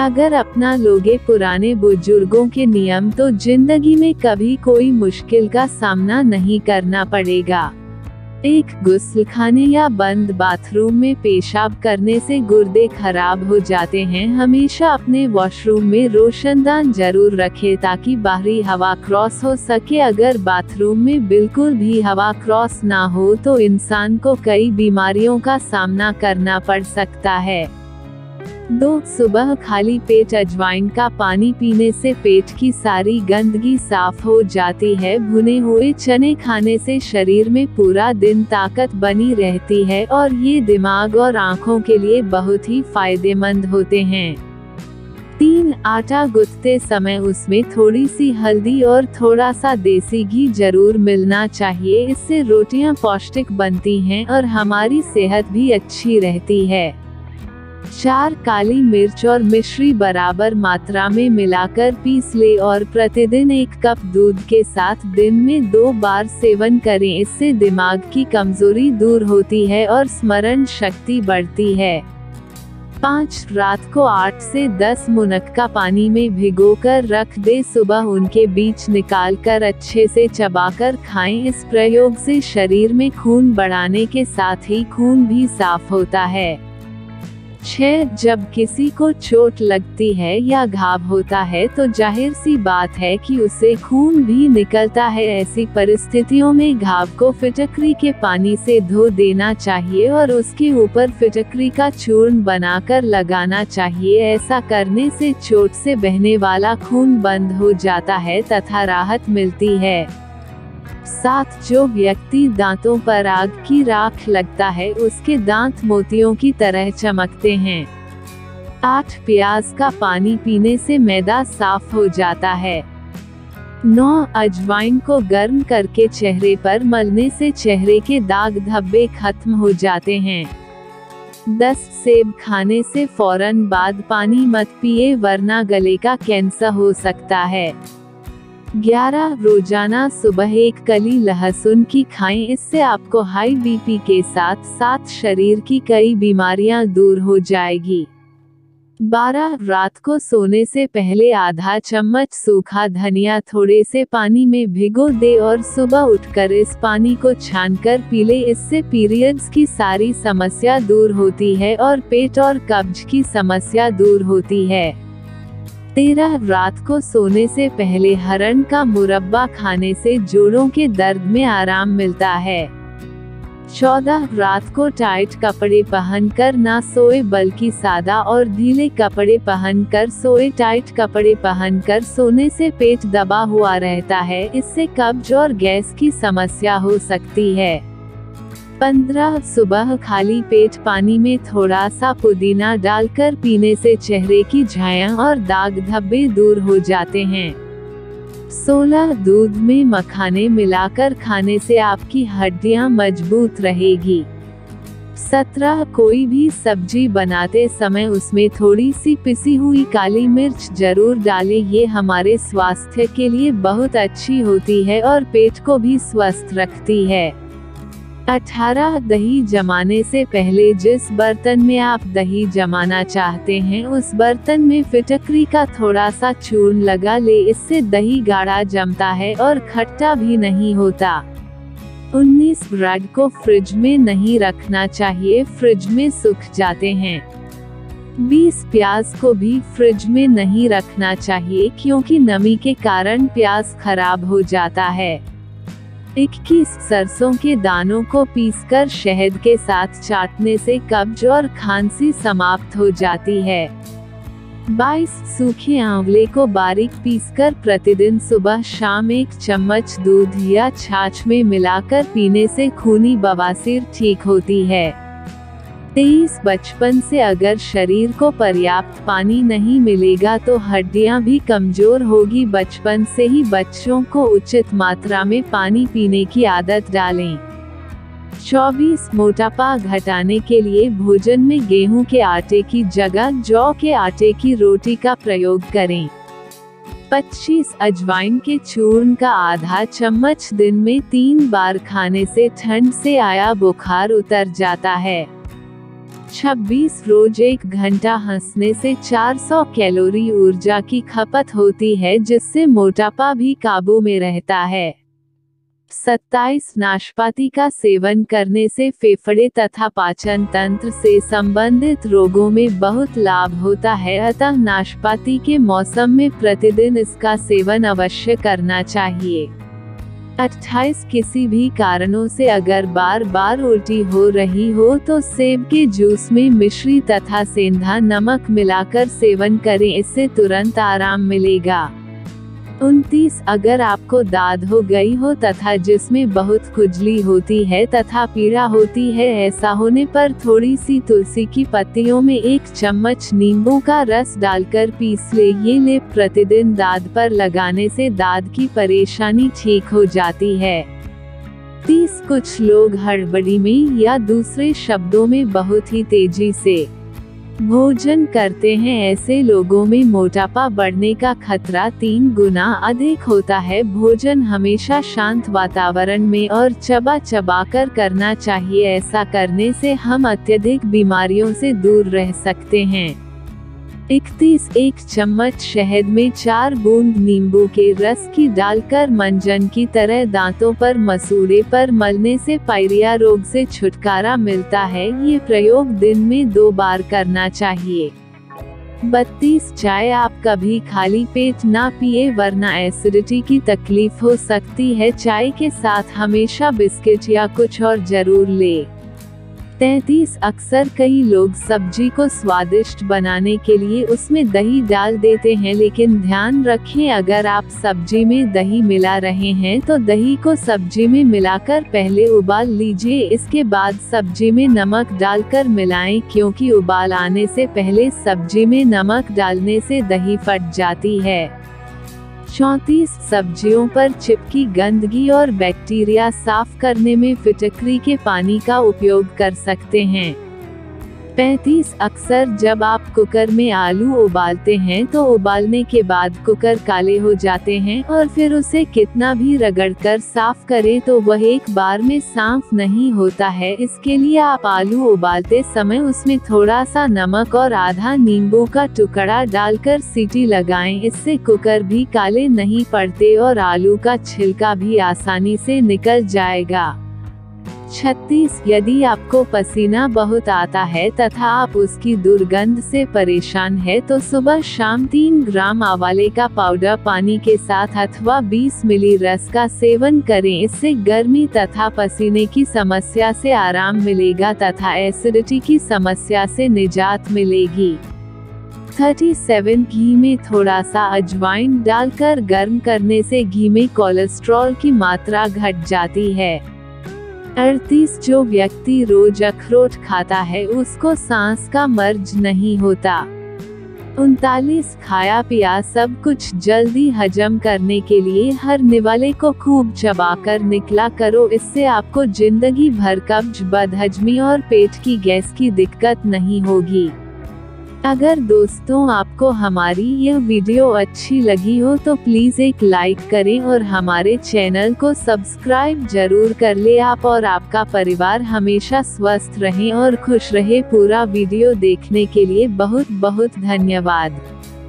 अगर अपना लोगे पुराने बुजुर्गों के नियम तो जिंदगी में कभी कोई मुश्किल का सामना नहीं करना पड़ेगा। एक गुस्लखाने या बंद बाथरूम में पेशाब करने से गुर्दे खराब हो जाते हैं। हमेशा अपने वॉशरूम में रोशनदान जरूर रखें ताकि बाहरी हवा क्रॉस हो सके। अगर बाथरूम में बिल्कुल भी हवा क्रॉस ना हो तो इंसान को कई बीमारियों का सामना करना पड़ सकता है। 2. सुबह खाली पेट अजवाइन का पानी पीने से पेट की सारी गंदगी साफ हो जाती है। भुने हुए चने खाने से शरीर में पूरा दिन ताकत बनी रहती है और ये दिमाग और आँखों के लिए बहुत ही फायदेमंद होते हैं। 3. आटा गूंथते समय उसमें थोड़ी सी हल्दी और थोड़ा सा देसी घी जरूर मिलना चाहिए। इससे रोटियां पौष्टिक बनती हैं और हमारी सेहत भी अच्छी रहती है। 4. काली मिर्च और मिश्री बराबर मात्रा में मिलाकर पीस ले और प्रतिदिन 1 कप दूध के साथ दिन में 2 बार सेवन करें। इससे दिमाग की कमजोरी दूर होती है और स्मरण शक्ति बढ़ती है। 5. रात को 8 से 10 मिनट का पानी में भिगोकर रख दे। सुबह उनके बीच निकालकर अच्छे से चबाकर खाएं। इस प्रयोग से शरीर में खून बढ़ाने के साथ ही खून भी साफ होता है। 6. जब किसी को चोट लगती है या घाव होता है तो जाहिर सी बात है कि उसे खून भी निकलता है। ऐसी परिस्थितियों में घाव को फिटकरी के पानी से धो देना चाहिए और उसके ऊपर फिटकरी का चूर्ण बनाकर लगाना चाहिए। ऐसा करने से चोट से बहने वाला खून बंद हो जाता है तथा राहत मिलती है। 7. जो व्यक्ति दांतों पर आग की राख लगता है उसके दांत मोतियों की तरह चमकते हैं। 8. प्याज का पानी पीने से मैदा साफ हो जाता है। 9. अजवाइन को गर्म करके चेहरे पर मलने से चेहरे के दाग धब्बे खत्म हो जाते हैं। 10. सेब खाने से फौरन बाद पानी मत पिए वरना गले का कैंसर हो सकता है। 11. रोजाना सुबह 1 कली लहसुन की खाएं। इससे आपको हाई बीपी के साथ साथ शरीर की कई बीमारियां दूर हो जाएगी। 12. रात को सोने से पहले आधा चम्मच सूखा धनिया थोड़े से पानी में भिगो दे और सुबह उठकर इस पानी को छानकर पी ले। इससे पीरियड्स की सारी समस्या दूर होती है और पेट और कब्ज की समस्या दूर होती है। 13. रात को सोने से पहले हरण का मुरब्बा खाने से जोड़ों के दर्द में आराम मिलता है। 14. रात को टाइट कपड़े पहनकर ना सोए बल्कि सादा और ढीले कपड़े पहनकर सोए। टाइट कपड़े पहनकर सोने से पेट दबा हुआ रहता है। इससे कब्ज और गैस की समस्या हो सकती है। 15. सुबह खाली पेट पानी में थोड़ा सा पुदीना डालकर पीने से चेहरे की झाइयाँ और दाग धब्बे दूर हो जाते हैं। 16. दूध में मखाने मिलाकर खाने से आपकी हड्डियाँ मजबूत रहेगी। 17. कोई भी सब्जी बनाते समय उसमें थोड़ी सी पिसी हुई काली मिर्च जरूर डालें। ये हमारे स्वास्थ्य के लिए बहुत अच्छी होती है और पेट को भी स्वस्थ रखती है। 18. दही जमाने से पहले जिस बर्तन में आप दही जमाना चाहते हैं उस बर्तन में फिटकरी का थोड़ा सा चूर्ण लगा ले। इससे दही गाढ़ा जमता है और खट्टा भी नहीं होता। 19. ब्रेड को फ्रिज में नहीं रखना चाहिए, फ्रिज में सूख जाते हैं। 20. प्याज को भी फ्रिज में नहीं रखना चाहिए क्योंकि नमी के कारण प्याज खराब हो जाता है। 21. सरसों के दानों को पीसकर शहद के साथ चाटने से कब्ज और खांसी समाप्त हो जाती है। 22. सूखे आंवले को बारीक पीसकर प्रतिदिन सुबह शाम 1 चम्मच दूध या छाछ में मिलाकर पीने से खूनी बवासीर ठीक होती है। 23. बचपन से अगर शरीर को पर्याप्त पानी नहीं मिलेगा तो हड्डियां भी कमजोर होगी। बचपन से ही बच्चों को उचित मात्रा में पानी पीने की आदत डालें। 24. मोटापा घटाने के लिए भोजन में गेहूं के आटे की जगह जौ के आटे की रोटी का प्रयोग करें। 25. अजवाइन के चूर्ण का आधा चम्मच दिन में 3 बार खाने से ठंड से आया बुखार उतर जाता है। 26 रोज 1 घंटा हंसने से 400 कैलोरी ऊर्जा की खपत होती है, जिससे मोटापा भी काबू में रहता है। 27 नाशपाती का सेवन करने से फेफड़े तथा पाचन तंत्र से संबंधित रोगों में बहुत लाभ होता है, अतः नाशपाती के मौसम में प्रतिदिन इसका सेवन अवश्य करना चाहिए। 28 किसी भी कारणों से अगर बार बार उल्टी हो रही हो तो सेब के जूस में मिश्री तथा सेंधा नमक मिलाकर सेवन करें, इससे तुरंत आराम मिलेगा। 29 अगर आपको दाद हो गई हो तथा जिसमें बहुत खुजली होती है तथा पीड़ा होती है, ऐसा होने पर थोड़ी सी तुलसी की पत्तियों में 1 चम्मच नींबू का रस डालकर पीस ले। ये लेप प्रतिदिन दाद पर लगाने से दाद की परेशानी ठीक हो जाती है। 30 कुछ लोग हड़बड़ी में या दूसरे शब्दों में बहुत ही तेजी से भोजन करते हैं, ऐसे लोगों में मोटापा बढ़ने का खतरा 3 गुना अधिक होता है। भोजन हमेशा शांत वातावरण में और चबा चबा कर करना चाहिए, ऐसा करने से हम अत्यधिक बीमारियों से दूर रह सकते हैं। 31 1 चम्मच शहद में 4 बूंद नींबू के रस की डालकर मंजन की तरह दांतों पर मसूड़े पर मलने से पायरिया रोग से छुटकारा मिलता है। ये प्रयोग दिन में 2 बार करना चाहिए। 32 चाय आप कभी खाली पेट ना पिए, वरना एसिडिटी की तकलीफ हो सकती है। चाय के साथ हमेशा बिस्किट या कुछ और जरूर ले। 33 अक्सर कई लोग सब्जी को स्वादिष्ट बनाने के लिए उसमें दही डाल देते हैं, लेकिन ध्यान रखें अगर आप सब्जी में दही मिला रहे हैं तो दही को सब्जी में मिलाकर पहले उबाल लीजिए, इसके बाद सब्जी में नमक डालकर मिलाएं, क्योंकि उबाल आने से पहले सब्जी में नमक डालने से दही फट जाती है। 34 सब्जियों पर चिपकी गंदगी और बैक्टीरिया साफ करने में फिटकरी के पानी का उपयोग कर सकते हैं। 35 अक्सर जब आप कुकर में आलू उबालते हैं तो उबालने के बाद कुकर काले हो जाते हैं और फिर उसे कितना भी रगड़कर साफ करें तो वह एक बार में साफ नहीं होता है। इसके लिए आप आलू उबालते समय उसमें थोड़ा सा नमक और आधा नींबू का टुकड़ा डालकर सीटी लगाएं, इससे कुकर भी काले नहीं पड़ते और आलू का छिलका भी आसानी से निकल जाएगा। 36 यदि आपको पसीना बहुत आता है तथा आप उसकी दुर्गंध से परेशान है तो सुबह शाम 3 ग्राम आंवले का पाउडर पानी के साथ अथवा 20 मिली रस का सेवन करें, इससे गर्मी तथा पसीने की समस्या से आराम मिलेगा तथा एसिडिटी की समस्या से निजात मिलेगी। 37 घी में थोड़ा सा अजवाइन डालकर गर्म करने से घी में कोलेस्ट्रॉल की मात्रा घट जाती है। 38 जो व्यक्ति रोज अखरोट खाता है उसको सांस का मर्ज नहीं होता। 39 खाया पिया सब कुछ जल्दी हजम करने के लिए हर निवाले को खूब चबाकर निकला करो, इससे आपको जिंदगी भर कब्ज, बदहजमी और पेट की गैस की दिक्कत नहीं होगी। अगर दोस्तों आपको हमारी यह वीडियो अच्छी लगी हो तो प्लीज़ एक लाइक करें और हमारे चैनल को सब्सक्राइब जरूर कर ले। आप और आपका परिवार हमेशा स्वस्थ रहें और खुश रहे। पूरा वीडियो देखने के लिए बहुत बहुत धन्यवाद।